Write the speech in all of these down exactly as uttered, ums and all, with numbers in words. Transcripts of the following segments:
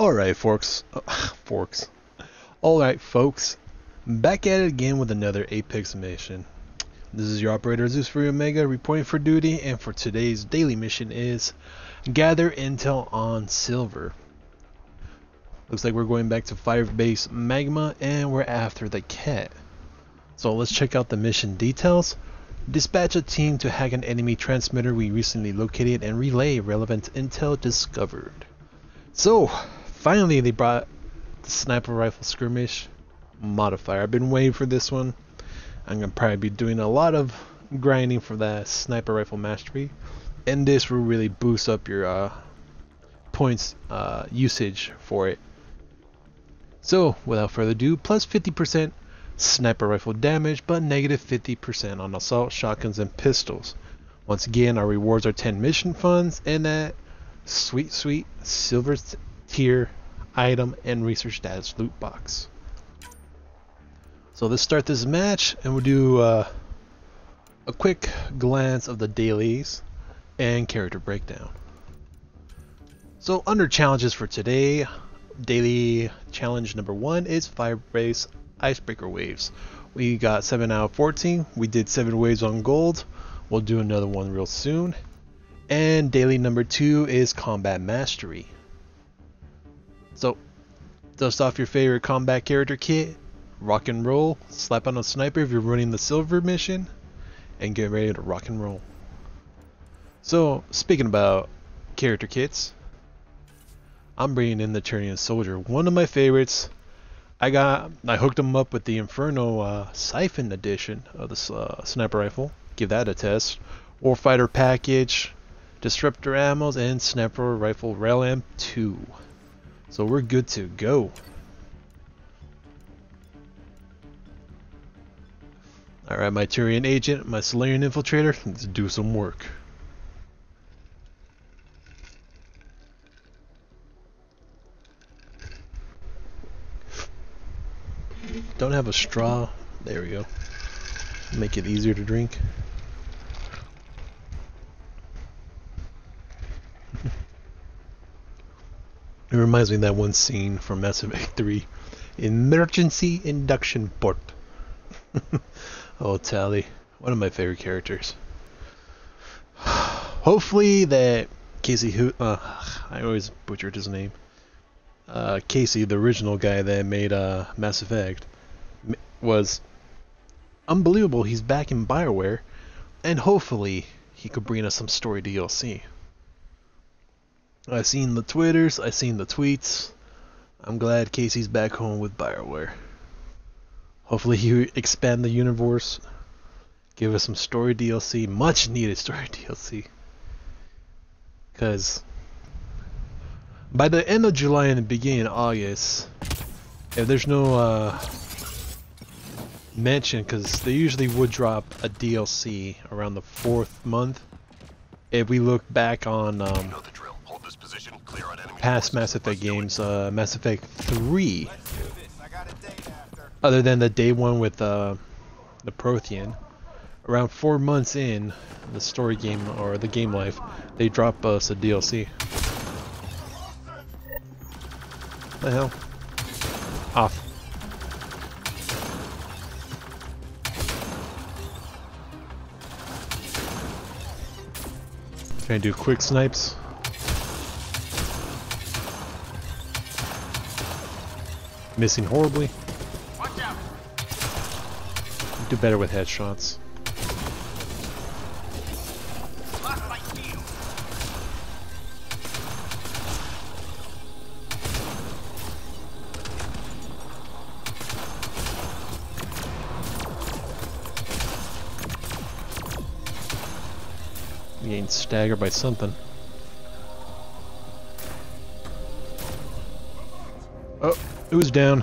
Alright, folks. Uh, forks. Alright, folks. Back at it again with another Apex mission. This is your operator Zeus three Omega reporting for duty, and for today's daily mission is gather intel on Silver. Looks like we're going back to Firebase Magma and we're after the cat. So let's check out the mission details. Dispatch a team to hack an enemy transmitter we recently located and relay relevant intel discovered. So finally they brought the sniper rifle skirmish modifier. I've been waiting for this one. I'm gonna probably be doing a lot of grinding for that sniper rifle mastery, and this will really boost up your uh, points uh, usage for it. So without further ado, plus fifty percent sniper rifle damage, but negative fifty percent on assault shotguns and pistols. Once again, our rewards are ten mission funds and that sweet sweet silver tier item and research status loot box. So let's start this match and we'll do uh, a quick glance of the dailies and character breakdown. So under challenges for today, daily challenge number one is Firebase Icebreaker Waves. We got seven out of fourteen. We did seven waves on gold. We'll do another one real soon. And daily number two is Combat Mastery. So dust off your favorite combat character kit, rock and roll, slap on a sniper if you're running the silver mission, and get ready to rock and roll. So speaking about character kits, I'm bringing in the Turnian Soldier, one of my favorites. I got I hooked him up with the Inferno uh, Siphon edition of the uh, sniper rifle. Give that a test. Warfighter package, disruptor ammos, and sniper rifle Rail M two. So we're good to go. Alright, my Turian agent, my Solarian infiltrator, let's do some work. Don't have a straw. There we go. Make it easier to drink. It reminds me of that one scene from Mass Effect three. Emergency induction port. Oh, Tali. One of my favorite characters. Hopefully that Casey who uh, I always butchered his name. Uh, Casey, the original guy that made uh, Mass Effect, was unbelievable. He's back in BioWare, and hopefully he could bring us some story D L C. I've seen the Twitters, I've seen the tweets. I'm glad Casey's back home with BioWare. Hopefully he expand the universe, give us some story D L C, much needed story D L C. Because by the end of July and the beginning of August, if there's no uh, mention, because they usually would drop a D L C around the fourth month. If we look back on um, you know the drill. Hold this position, clear on enemy past Mass Effect games, uh, Mass Effect three, other than the day one with uh, the Prothean, around four months in the story game or the game life, they drop us a D L C. What the hell? Off. Trying to do quick snipes. Missing horribly. Watch out. Do better with headshots. Getting staggered by something. Oh, it was down.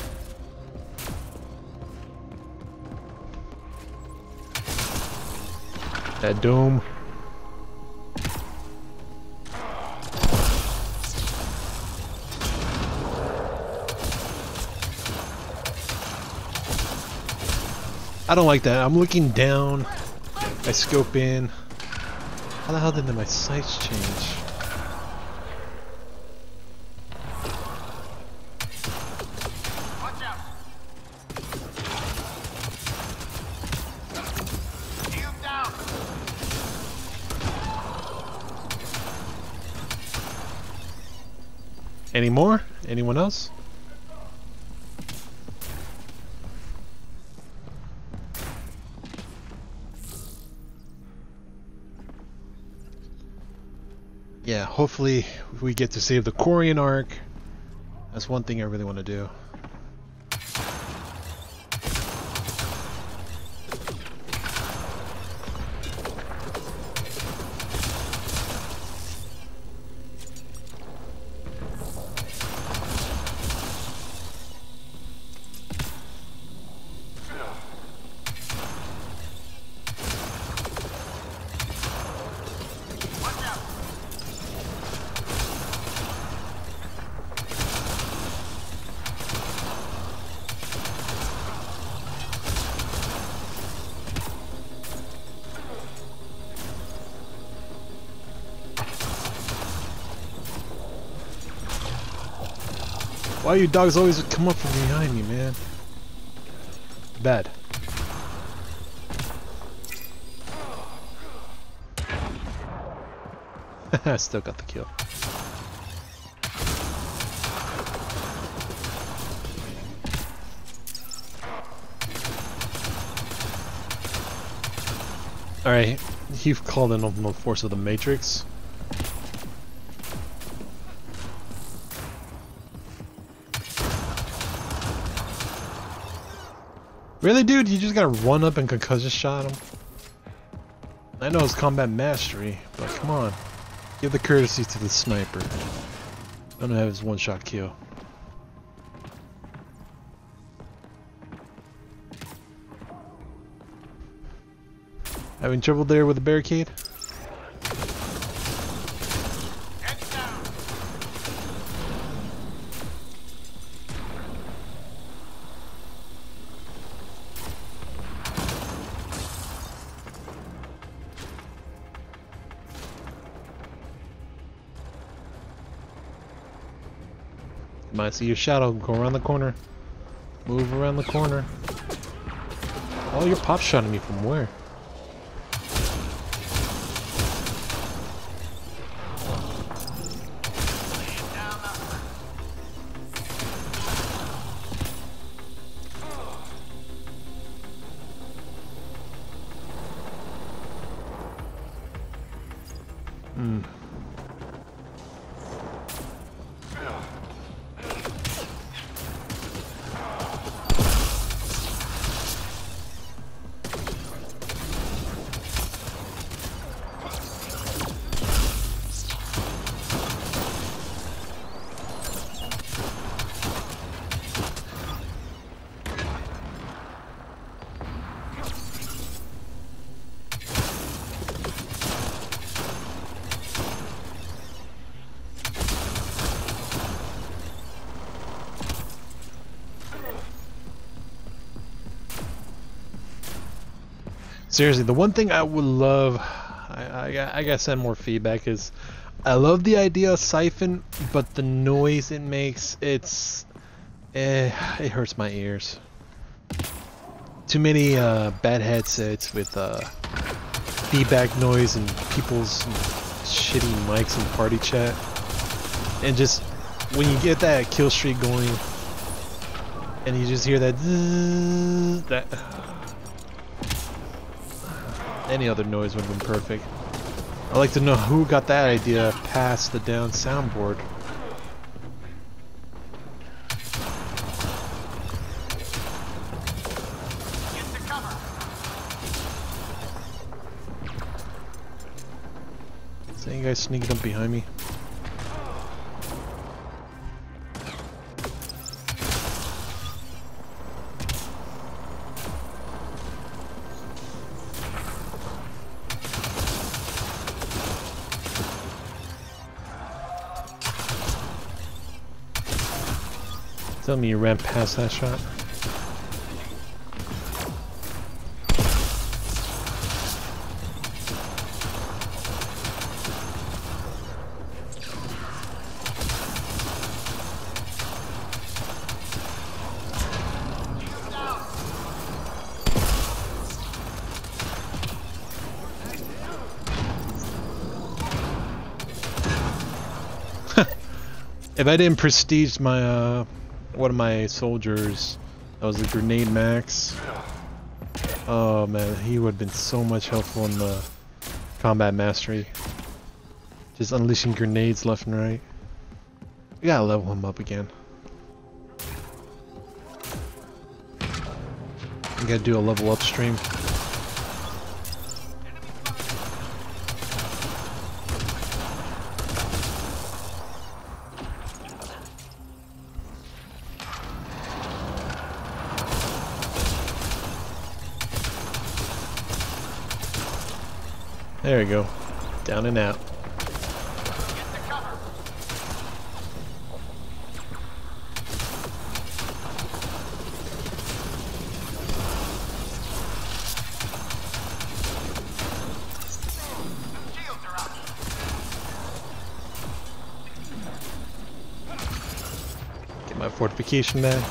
That dome. I don't like that. I'm looking down. I scope in. How the hell did my sights change? Any more? Anyone else? Yeah, hopefully we get to save the Quarian Ark. That's one thing I really want to do. Why you dogs always come up from behind me, man? Bad. I still got the kill. Alright, you've called in on the force of the Matrix. Really, dude? You just gotta run up and concussion shot him? I know it's combat mastery, but come on. Give the courtesy to the sniper. I don't have his one-shot kill. Having trouble there with the barricade? Come on, see your shadow. Go around the corner. Move around the corner. Oh, you're pop shotting me from where? Hmm. Seriously, the one thing I would love, I, I, I gotta send more feedback, is I love the idea of Siphon, but the noise it makes, it's, eh, it hurts my ears. Too many uh, bad headsets with uh, feedback noise and people's shitty mics and party chat. And just, when you get that kill streak going, and you just hear that zzz, that... Any other noise would have been perfect. I'd like to know who got that idea past the down soundboard. Get to cover. Is any guys sneaking up behind me? Tell me you ran past that shot. If I didn't prestige my uh, one of my soldiers, that was the grenade max. Oh man, he would have been so much helpful in the combat mastery. Just unleashing grenades left and right. We gotta level him up again. We gotta do a level up stream. There we go. Down and out. Get my fortification back.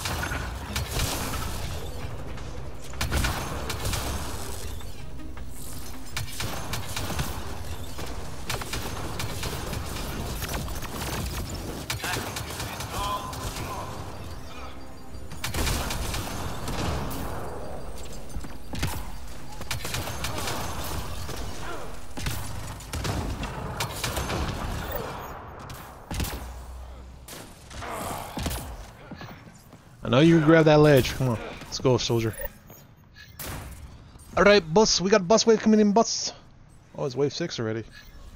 I know you can grab that ledge. Come on, let's go, soldier. All right, boss. We got boss wave coming in, boss. Oh, it's wave six already.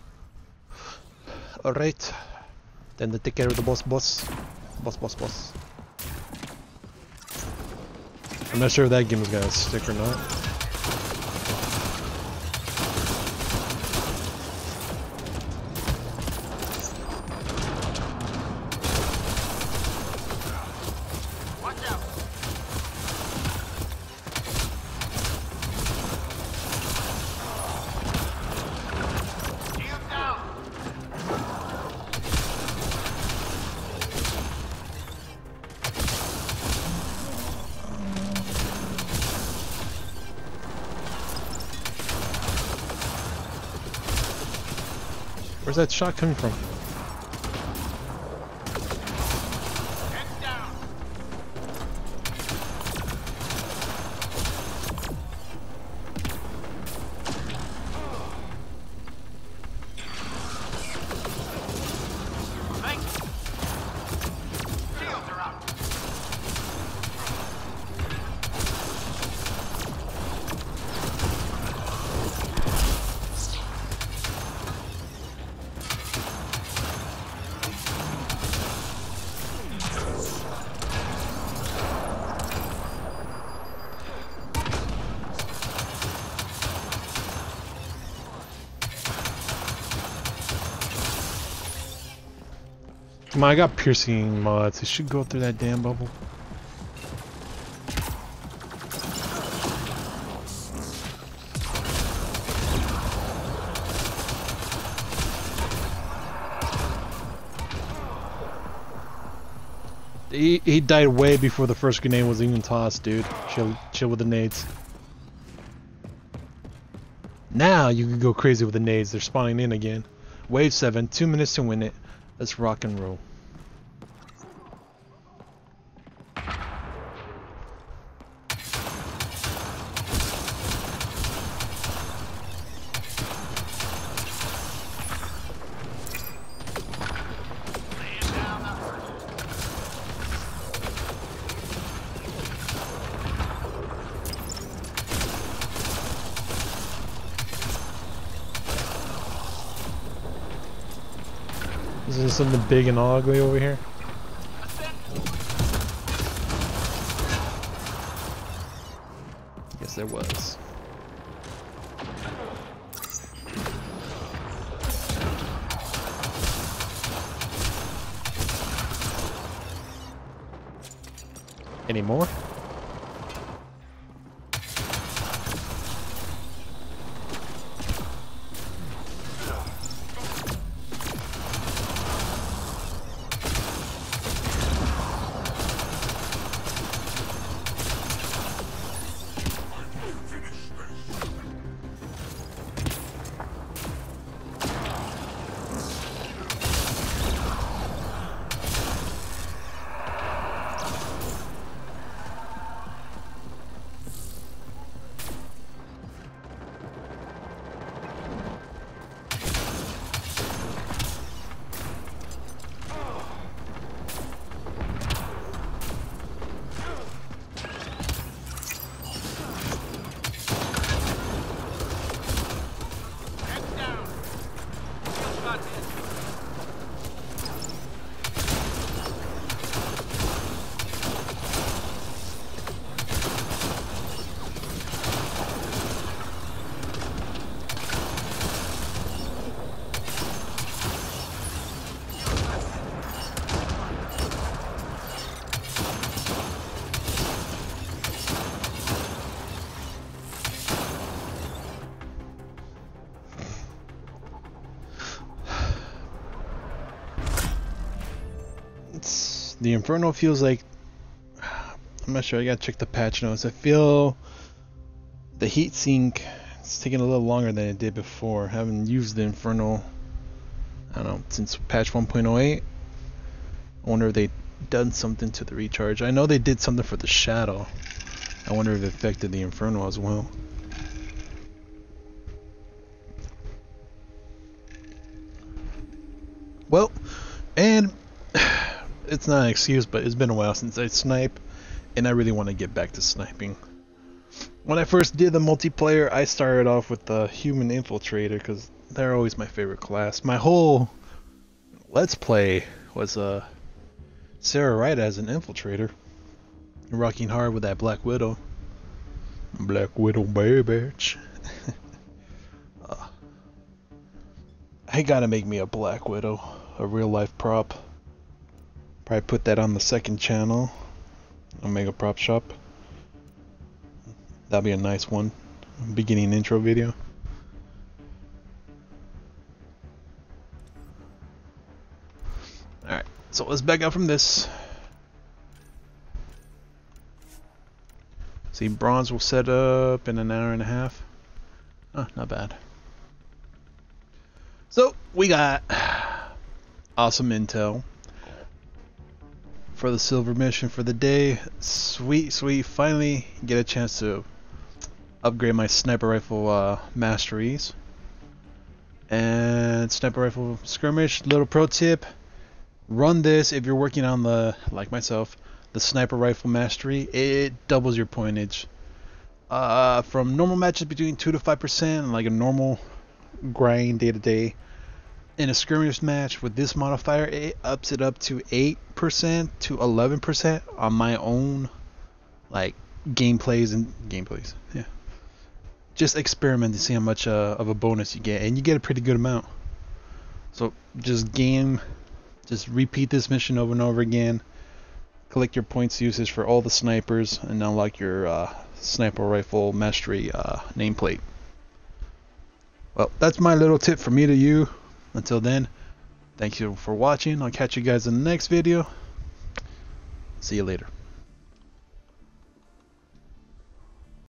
All right. Then to take care of the boss, boss, boss, boss, boss. I'm not sure if that game is gonna stick or not. Where's that shot coming from? Come on, I got piercing mods. It should go through that damn bubble. He, he died way before the first grenade was even tossed, dude. Chill, chill with the nades. Now you can go crazy with the nades. They're spawning in again. Wave seven, two minutes to win it. Let's rock and roll. Is there something big and ugly over here? Yes, there was. Any more? The Inferno feels like, I'm not sure, I gotta check the patch notes. I feel the heat sink is taking a little longer than it did before. I haven't used the Inferno, I don't know, since patch one point oh eight. I wonder if they done something to the recharge. I know they did something for the Shadow. I wonder if it affected the Inferno as well. Well, and it's not an excuse, but it's been a while since I snipe, and I really want to get back to sniping. When I first did the multiplayer, I started off with the Human Infiltrator because they're always my favorite class. My whole Let's Play was uh, Sarah Wright as an Infiltrator, rocking hard with that Black Widow. Black Widow baby. uh, I gotta make me a Black Widow, a real life prop. Probably put that on the second channel, Omega Prop Shop. That'll be a nice one. Beginning intro video. Alright, so let's back out from this. See, bronze will set up in an hour and a half. Oh, not bad. So, we got awesome intel for the silver mission for the day. Sweet, sweet. Finally get a chance to upgrade my sniper rifle uh, masteries. And sniper rifle skirmish, little pro tip. Run this if you're working on the, like myself, the sniper rifle mastery. It doubles your pointage. Uh, from normal matches between two to five percent, like a normal grind day to day. In a skirmish match with this modifier, it ups it up to eight percent to eleven percent on my own, like, gameplays and gameplays. Yeah. Just experiment to see how much uh, of a bonus you get, and you get a pretty good amount. So just game, just repeat this mission over and over again. Collect your points usage for all the snipers, and unlock your uh, sniper rifle mastery uh, nameplate. Well, that's my little tip from me to you. Until then, thank you for watching. I'll catch you guys in the next video. See you later.